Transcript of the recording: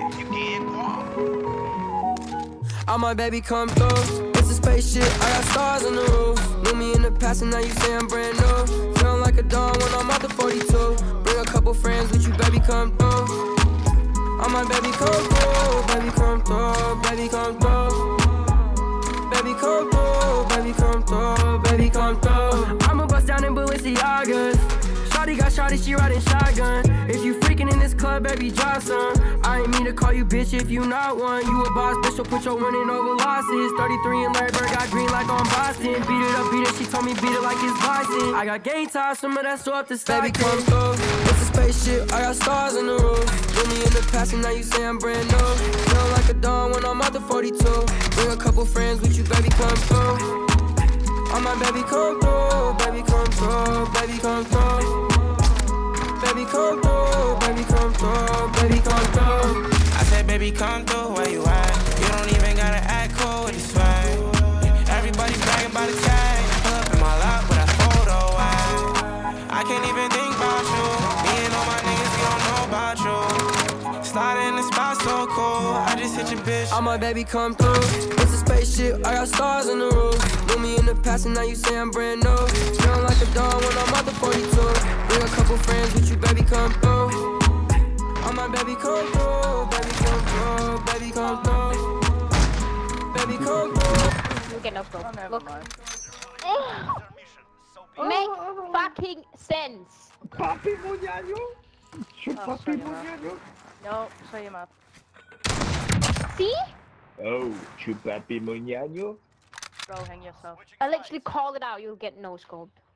All my baby come through. It's a spaceship, I got stars on the roof. Knew me in the past and now you say I'm brand new. Feeling like a dawn when I'm out the 42. Bring a couple friends with you, baby, come through. All my baby come through, baby come through, baby come through. Baby come through, baby come through, baby come through. I'ma bust down in Balenciagas. Shawty got shawty, she riding shotgun. If you freaking in this club, baby, drop some. I ain't mean to call you bitch if you not one. You a boss, bitch, so put your winning over losses. 33 in Larry Bird, got green like on Boston. Beat it up, beat it, she told me beat it like it's Boston. I got game time, some of that so up to stock. Baby, come through, it's a spaceship, I got stars on the roof. Knew me in the past and now you say I'm brand new. Feeling like a dawn when I'm out the 42. Bring a couple friends with you, baby, come through. All my baby come through, baby come through, baby come through. Baby come through, baby come through, baby come through. I said baby come through, where you at? You don't even gotta act cool with the swag. Everybody bragging about the tag. Pull up in my lap with that photo I can't even think about you. Me and all my niggas, we don't know about you. Slide in the spot so cool, I just hit your bitch. All my baby come through. It's a spaceship, I got stars on the roof. Knew me in the past and now you say I'm brand new. Feeling like a dawn when I'm out the 42. Bring a couple friends with you, baby, come through. All my baby come through, baby come through, baby come through. Baby come through. You get no scope. Look. Make fucking sense. Papi muñaño. Papi muñaño. No, show you map. See? Oh, chupapi muñaño. Bro, hang yourself. I literally call it out, you'll get no scope.